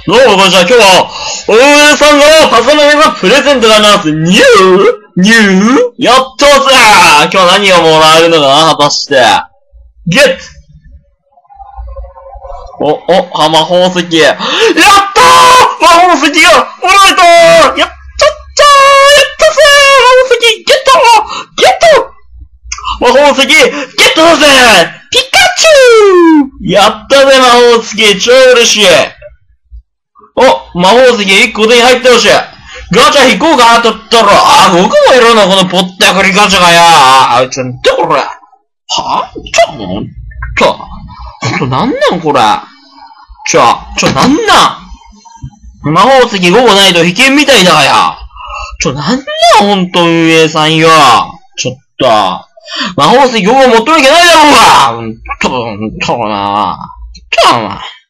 どうも、こんにちは。今日は、お嫁さんのハサミのプレゼントがあります。ニューやったぜ今日何がもらえるのかな果たして。ゲット魔法石。やったー魔法石がもらえたーやったぜ魔法石ゲット魔法石ゲットだぜピカチュウやったぜ魔法石超嬉しい魔法石1個手に入ってほしいガチャ引こうかなと言ったら、僕もいるのこのぽったくりガチャがやちょ、なんだこれなんなんこれなんなん魔法石5個ないと危険みたいだがやなんなんほんと運営さんよちょっと魔法石5個持ってるわけないだろうがな